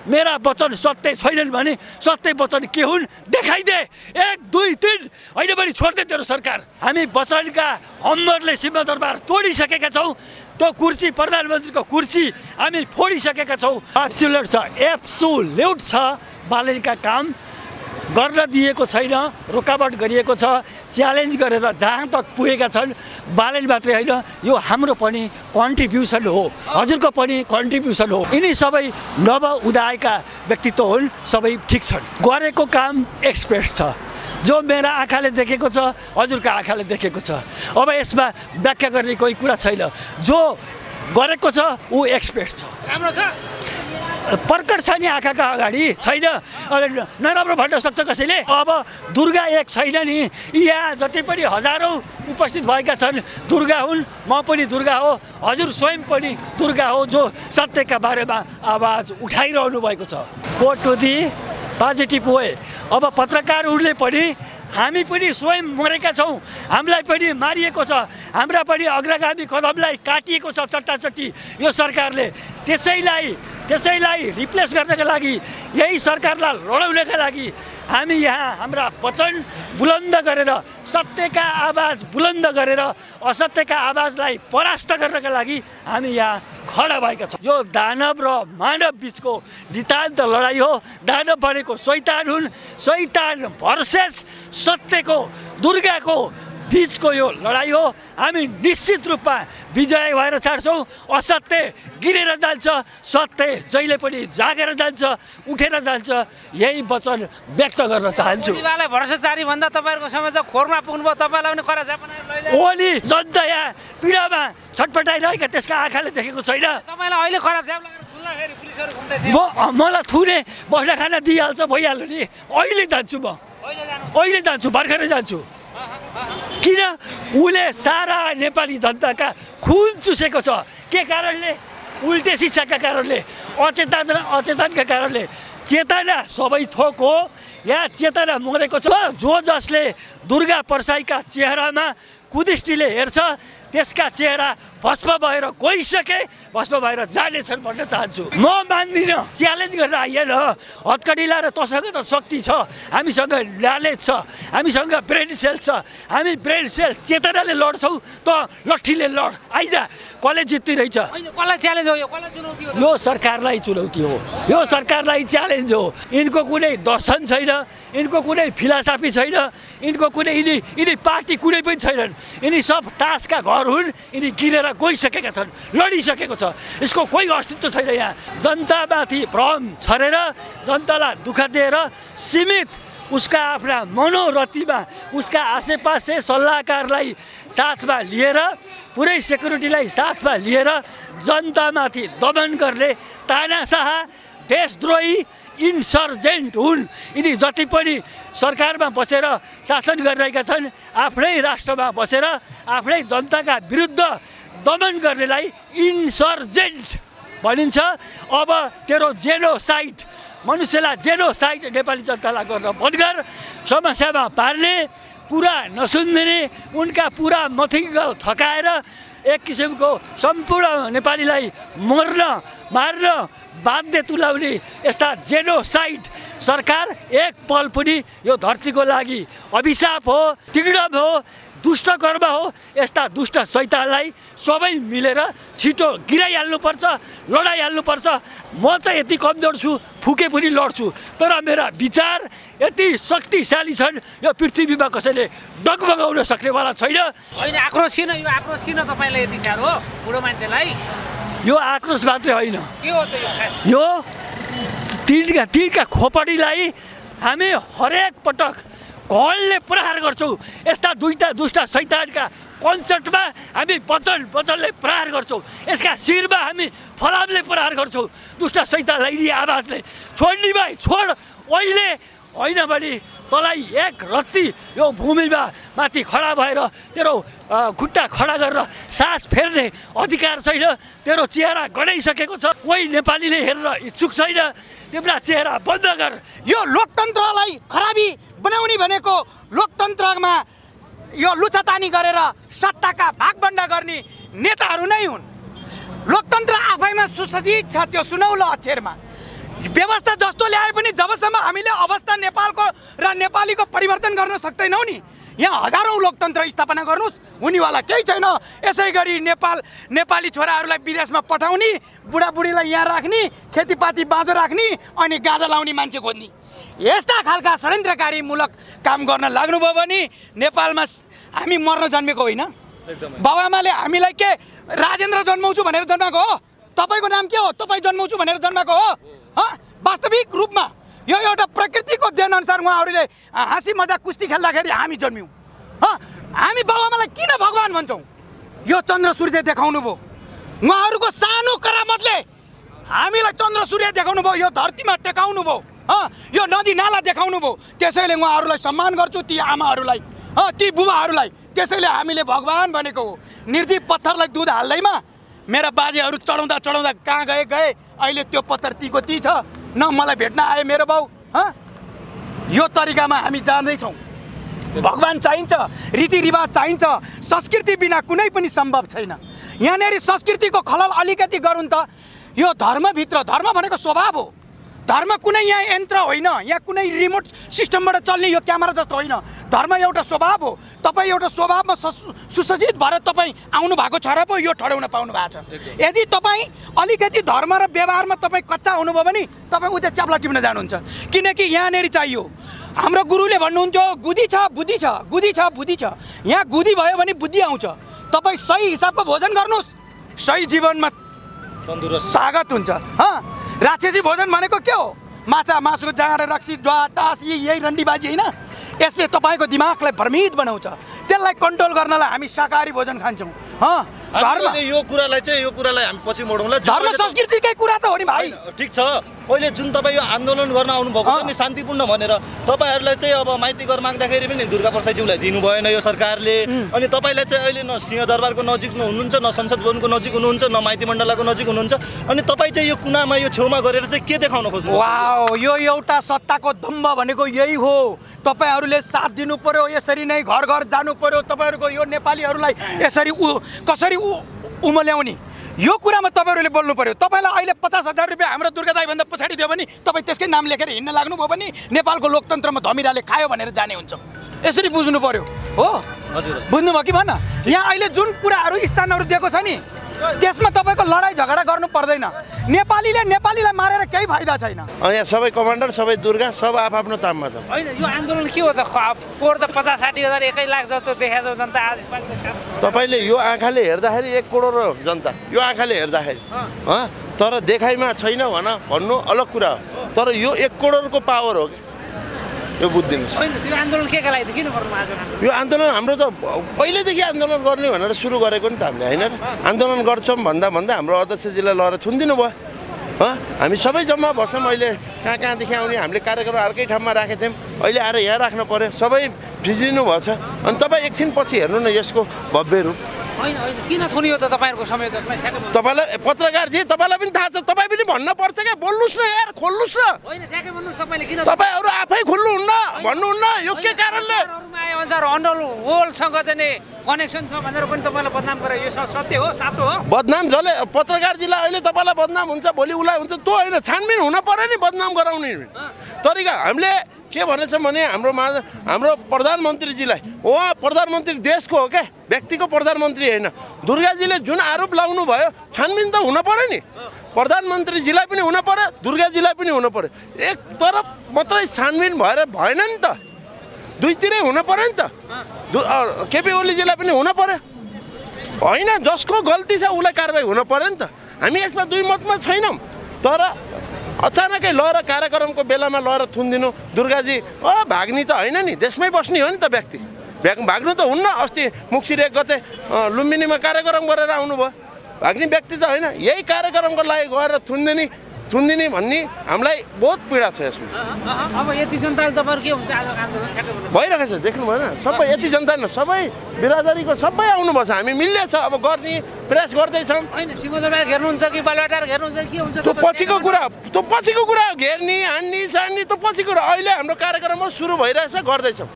मेरा वचन सत्य छैनन् भने सत्य वचन के हुन् देखाइदे। 1 2 3 होइन भने छोड्दे तेरो सरकार। हामी वचनका हमरले सिंहदरबार तोडिसकेका छौँ। त्यो कुर्सी प्रधानमन्त्रीको कुर्सी हामी फोडिसकेका छौँ। एब्सोल्युट छ, एब्सोल्युट छ। बालनका काम गर्न दिएको छैन, रोकावट गरिएको छ। च्यालेन्ज गरेर जहाँ तक पुगेका छन् बालन मात्रै होइन, यो हाम्रो पनि कन्ट्रिब्युसन हो, हजुरको पनि कन्ट्रिब्युसन हो। यिनी सबै नव उदाएका व्यक्तित्व हुन्, सबै ठिक छन्। गरेको काम एक्सप्रेस छ, जो मेरा आँखाले देखेको छ, हजुरको आँखाले देखेको छ। अब यसमा व्याख्या गर्ने कोही कुरा छैन। जो गरेको छ ऊ एक्सप्रेस छ, राम्रो छ, प्रकट छ नि आँखाका अगाडि। छैन नराम्रो भन्न सक्छ कसैले? अब दुर्गा एक छैन नि, यहाँ जति पनि हजारौँ उपस्थित भएका छन् दुर्गा हुन्। म पनि दुर्गा हो, हजुर स्वयं पनि दुर्गा हो, जो सत्यका बारेमा आवाज उठाइरहनु भएको छ। Quote to the positive way. अब पत्रकारहरूले पनि हामी पनि स्वयं मरेका छौँ, हामीलाई पनि मारिएको छ, हाम्रा पनि अग्रगामी कदमलाई काटिएको छ चट्टाचट्टी यो सरकारले। त्यसैलाई रिप्लेस गर्नका लागि, यही सरकारलाई लडाउनका लागि हामी यहाँ हाम्रा वचन बुलन्द गरेर, सत्यका आवाज बुलन्द गरेर असत्यका आवाजलाई परास्त गर्नका लागि हामी यहाँ खडा भएका छौँ। यो दानव र मानव बिचको नितान्त लडाइँ हो। दानव भनेको शैतान हुन्, शैतान भर्सेस सत्यको दुर्गाको बिचको यो लडाइँ हो। हामी निश्चित रूपमा विजय भएर छाड्छौँ। असत्य गिरेर जान्छ, सत्य जहिले पनि जागेर जान्छ, उठेर जान्छ। यही वचन व्यक्त गर्न चाहन्छु। भ्रष्टाचारी भन्दा तपाईँहरूको समाज खोरमा पुग्नुभयो, तपाईँलाई पनि करा ओली जनता यहाँ पीडामा छटपटाइरहेका त्यसका आँखाले देखेको छैन। तपाईँलाई अहिले खराब मलाई थुने बस्दा खाना दिइहाल्छ, भइहाल्यो नि। अहिले जान्छु, म अहिले जान्छु, भर्खरै जान्छु। किन? उसले सारा नेपाली जनताका खुन चुसेको छ। के कारणले? उल्टे शिक्षाका कारणले, अचेतनका कारणले। चेतना सबै थोक हो, यहाँ चेतना मरेको छ। जो जसले दुर्गा परसाईका चेहरामा कुदृष्टिले हेर्छ त्यसका चेहरा भस्म भएर गइसके, भस्म भएर जानेछन् भन्न चाहन्छु। म मान्दिनँ, च्यालेन्ज गरेर आइएन। हत्कडी लाएर तसँग त शक्ति छ, हामीसँग नलेज छ, हामीसँग ब्रेन सेल छ। हामी ब्रेन सेल चेतनाले लड्छौँ, त लट्ठीले लड। आइज, कसले जित्दिरहेछ? कसलाई च्यालेन्ज हो? यो कसलाई चुनौती हो? यो सरकारलाई चुनौती हो, यो सरकारलाई च्यालेन्ज हो। यिनको कुनै दर्शन छैन, यिनको कुनै फिलोसफी छैन, यिनको कुनै यिनी पार्टी कुनै पनि छैनन्। यिनी सब टासका घर हुन्, यिनी गिरेर गइसकेका छन्, लडिसकेको छ। यसको कोही अस्तित्व छैन यहाँ। जनतामाथि भ्रम छरेर, जनतालाई दुःख दिएर, सीमित उसका आफ्ना मनोरथीमा, उसका आसेपासे सल्लाहकारलाई साथमा लिएर, पुरै सेक्युरिटीलाई साथमा लिएर जनतामाथि दमन गर्ने तानाशाह, देशद्रोही, इन्सर्जेन्ट हुन्। यिनी जति पनि सरकारमा बसेर शासन गरिरहेका छन्, आफ्नै राष्ट्रमा बसेर आफ्नै जनताका विरुद्ध दमन गर्नेलाई इन्सर्जेन्ट भनिन्छ। अब तेरो जेनोसाइड, मनुष्यलाई जेनोसाइड नेपाली जनतालाई गर्न बन्द गर। समस्यामा पार्ने, कुरा नसुनिदिने, उनका पुरा मथिगल थकाएर एक किसिमको सम्पूर्ण नेपालीलाई मर्न, मार्न बाध्य तुल्याउने यस्ता जेनोसाइड सरकार एक पल पनि यो धरतीको लागि अभिशाप हो, तिग्डम हो, दुष्ट कर्म हो। यस्ता दुष्ट शैतानलाई सबै मिलेर छिटो गिराइहाल्नुपर्छ, लडाइहाल्नुपर्छ। म त यति कमजोर छु, फुके पनि लड्छु, तर मेरा विचार यति शक्तिशाली छन्, यो पृथ्वीमा कसैले डगमगाउन सक्नेवाला छैन। होइन, आक्रोश किन? यो आक्रोश किन तपाईँलाई यति साह्रो बुढो मान्छेलाई? यो आक्रोश मात्रै होइन, के हो त यो तिनका खोपडीलाई हामी हरेक पटक घलले प्रहार गर्छौँ। यस्ता दुष्ट शैतानका कन्सर्टमा हामी वचनले प्रहार गर्छौँ। यसका शिरमा हामी फलामले प्रहार गर्छौँ। दुष्ट शैतानलाई नि आवाजले छोड्ने भाइ छोड, अहिले होइन भने तँलाई एक रत्ती यो भूमिमा माथि खडा भएर तेरो खुट्टा खडा गरेर सास फेर्ने अधिकार छैन। तेरो चेहरा गडाइसकेको छ, कोही नेपालीले हेरेर इच्छुक छैन। तिम्रा चेहरा बन्द गर। यो लोकतन्त्रलाई खराबी बनाउने भनेको लोकतन्त्रमा यो लुचातानी गरेर सत्ताका भागबण्डा गर्ने नेताहरू नै हुन्। लोकतन्त्र आफैमा सुसज्जित छ, त्यो सुनौलो अक्षरमा। व्यवस्था जस्तो ल्याए पनि जबसम्म हामीले अवस्था नेपालको र नेपालीको परिवर्तन गर्न सक्दैनौँ नि, यहाँ हजारौँ लोकतन्त्र स्थापना गर्नुहोस्, हुनेवाला केही छैन। यसै गरी नेपाली छोराहरूलाई विदेशमा पठाउने, बुढाबुढीलाई यहाँ राख्ने, खेतीपाती बाँझो राख्ने, अनि गाँजा लाउने मान्छे खोज्ने, यस्ता खालका षड्यन्त्रकारीमूलक काम गर्न लाग्नुभयो भने नेपालमा हामी मर्न जन्मेको होइन। बाबुआमाले हामीलाई के राजेन्द्र जन्माउँछु भनेर जन्माएको हो? तपाईँको नाम के हो? तपाईँ जन्माउँछु भनेर जन्माएको हो? वास्तविक रूपमा यो एउटा प्रकृतिको देन अनुसार उहाँहरूले हाँसी मजाक कुस्ती खेल्दाखेरि हामी जन्म्यौँ। हामी बाबुआमालाई किन भगवान् भन्छौँ? यो चन्द्र सूर्य देखाउनु भयो, उहाँहरूको सानो करामतले हामीलाई चन्द्र सूर्य देखाउनु भयो, यो धरतीमा टेकाउनु भयो, यो नदी नाला देखाउनु भयो। त्यसैले उहाँहरूलाई सम्मान गर्छु, ती आमाहरूलाई, ती बुबाहरूलाई। त्यसैले हामीले भगवान् भनेको हो। निर्जीव पत्थरलाई दुध हाल्दैमा मेरा बाजेहरू चढाउँदा चढाउँदा कहाँ गए, अहिले त्यो पत्थर तीको ती छ, न मलाई भेट्न आए मेरो बाउ। यो तरिकामा हामी जाँदैछौँ। भगवान् चाहिन्छ, रीतिरिवाज चाहिन्छ, संस्कृति बिना कुनै पनि सम्भव छैन। यहाँनिर संस्कृतिको खलल अलिकति गरौँ त। यो धर्मभित्र, धर्म भनेको स्वभाव हो। धर्म कुनै यहाँ यन्त्र होइन, यहाँ कुनै रिमोट सिस्टमबाट चल्ने यो क्यामेरा जस्तो होइन। धर्म एउटा स्वभाव हो। तपाईँ एउटा स्वभावमा सुसज्जित भएर तपाईँ आउनु भएको छ र पो यो ठड्याउन पाउनु भएको छ। यदि तपाईँ अलिकति धर्म र व्यवहारमा तपाईँ कच्चा हुनुभयो भने तपाईँ उता च्याप्ला टिप्न जानुहुन्छ। किनकि यहाँनिर चाहियो, हाम्रो गुरुले भन्नुहुन्थ्यो गुदी छ बुद्धि छ, गुदी छ बुद्धि छ। यहाँ गुदी भयो भने बुद्धि आउँछ। तपाईँ सही हिसाबको भोजन गर्नुहोस्, सही जीवनमा तन्दुरुस्त तागत हुन्छ। राक्षसी भोजन भनेको के हो? माछा मासु जाँड रक्सी जुवा तास यही रन्डीबाजी होइन। यसले तपाईँको दिमागलाई भ्रमित बनाउँछ। त्यसलाई कन्ट्रोल गर्नलाई हामी शाकाहारी भोजन खान्छौँ। यो कुरालाई हामी पछि मोडौँला। धर्म संस्कृतिकै कुरा त हो नि भाइ। ठिक छ, अहिले जुन तपाईँ यो आन्दोलन गर्न आउनुभएको छ नि शान्तिपूर्ण भनेर, तपाईँहरूलाई चाहिँ अब माइती घर माग्दाखेरि पनि दुर्गा प्रसादज्यूलाई दिनु भएन यो सरकारले। अनि तपाईँलाई चाहिँ अहिले न सिंहदरबारको नजिक हुनुहुन्छ, न संसद भवनको नजिक हुनुहुन्छ, न माइती मण्डलको नजिक हुनुहुन्छ। अनि तपाईँ चाहिँ यो कुनामा यो छेउमा गरेर चाहिँ के देखाउन खोज्नु? वाउ, यो एउटा सत्ताको दम्भ भनेको यही हो। तपाईँहरूले साथ दिनु पर्यो, यसरी नै घर घर जानु पर्यो। तपाईँहरूको यो नेपालीहरूलाई यसरी कसरी उमल्याउने यो कुरामा तपाईँहरूले बोल्नु पर्यो। तपाईँलाई अहिले 50,000 रुपियाँ हाम्रो दुर्गा दाईभन्दा पछाडि दियो भने तपाईँ त्यसकै नाम लेखेर हिँड्न लाग्नुभयो भने नेपालको लोकतन्त्रमा धमिराले खायो भनेर जाने हुन्छ। यसरी बुझ्नु पर्यो हो। हजुर, बुझ्नुभयो कि भन्न? यहाँ अहिले जुन कुराहरू स्थानहरू दिएको छ नि, त्यसमा तपाईँको लडाइँ झगडा गर्नु पर्दैन। नेपालीले नेपालीलाई मारेर केही फाइदा छैन। यहाँ सबै कमान्डर, सबै दुर्गा, सब आफ्नो ताममा छ। होइन, यो आन्दोलन के हो त? पोहोर त 50-60 हजार 1 लाख जस्तो देखाएको जनता आज तपाईँले यो आँखाले हेर्दाखेरि 1 करोड जनता, यो आँखाले हेर्दाखेरि तर देखाइमा छैन भन्नु अलग कुरा हो। तर यो 1 करोडको पावर हो कि यो बुझिदिनुहोस्। होइन, त्यो आन्दोलन के लागि किन गर्नु आज? यो आन्दोलन हाम्रो त पहिल्यैदेखि आन्दोलन गर्ने भनेर सुरु गरेको नि त हामीले, होइन? आन्दोलन गर्छौँ भन्दा हाम्रो अध्यक्षजीलाई लगेर थुनिदिनु भयो। हामी सबै जम्मा भन्छौँ। अहिले कहाँदेखि आउने हामीले कार्यक्रम अर्कै ठाउँमा राखेको थियौँ, अहिले आएर यहाँ राख्नु पऱ्यो। सबै भिजिनु भएको छ। अनि तपाईँ एकछिन पछि हेर्नु न यसको भव्य रूप। होइन, किन थुनियो त तपाईँहरूको संयोजकलाई? तपाईँलाई पत्रकारजी, तपाईँलाई पनि थाहा छ, तपाईँ पनि भन्न पर्छ क्या। बोल्नुहोस् न यार, खोल्नुहोस् न। होइन, ठ्याक्कै भन्नुहोस् तपाईँले किन? तपाईँहरू आफै खोल्नुहुन्न, भन्नुहुन्न यो के कारणले? अनुसार अन्डरवर्ल्डसँग चाहिँ कनेक्सन छ भनेर पनि तपाईँलाई बदनाम गरे, यो सत्य हो, साँचो हो? बदनाम जसले पत्रकारजीलाई अहिले तपाईँलाई बदनाम हुन्छ, भोलि उसलाई हुन्छ, त्यो होइन। छानबिन हुन पर्यो नि बदनाम गराउने तरिका। हामीले के भनेछ भने हाम्रो प्रधानमन्त्रीजीलाई, उहाँ प्रधानमन्त्री देशको हो क्या, व्यक्तिको प्रधानमन्त्री होइन। दुर्गाजीले जुन आरोप लाउनु भयो, छानबिन त हुन पर्यो नि। प्रधानमन्त्रीजीलाई पनि हुन पर्यो, दुर्गाजीलाई पनि हुन पर्यो। एक तरफ मात्रै छानबिन भएर भएन नि त, दुईतिरै हुन पर्यो नि त। केपी ओलीजीलाई पनि हुन पर्यो, होइन? जसको गल्ती छ उसलाई कारवाही हुन पर्यो नि त। हामी यसमा दुई मतमा छैनौँ। तर अचानकै लगेर कार्यक्रमको बेलामा लगेर थुनिदिनु, दुर्गाजी भाग्ने त होइन नि, देशमै बस्ने हो नि त व्यक्ति। भाग्नु त हुन्न। अस्ति मुक्सिर 1 गते लुम्बिनीमा कार्यक्रम गरेर आउनुभयो, भाग्ने व्यक्ति त होइन। यही कार्यक्रमको लागि गएर थुनिदिने भन्ने हामीलाई बहुत पीडा छ यसमा। अब यति जनताले तपाईँहरू के हुन्छ आज आन्दोलन भइरहेको छ, देख्नु भएन? सबै यति जनता सबै बिरादरीको सबै आउनुभएको छ। हामी मिल्ने छ, अब गर्ने प्रयास गर्दैछौँ। होइन, सिंहदरबार घेर्नुहुन्छ कि बालुवाटार घेर्नुहुन्छ के हुन्छ? त्यो पछिको कुरा, घेर्ने हान्ने सान्ने त्यो पछिको कुरा। अहिले हाम्रो कार्यक्रममा सुरु भइरहेछ, गर्दैछौँ।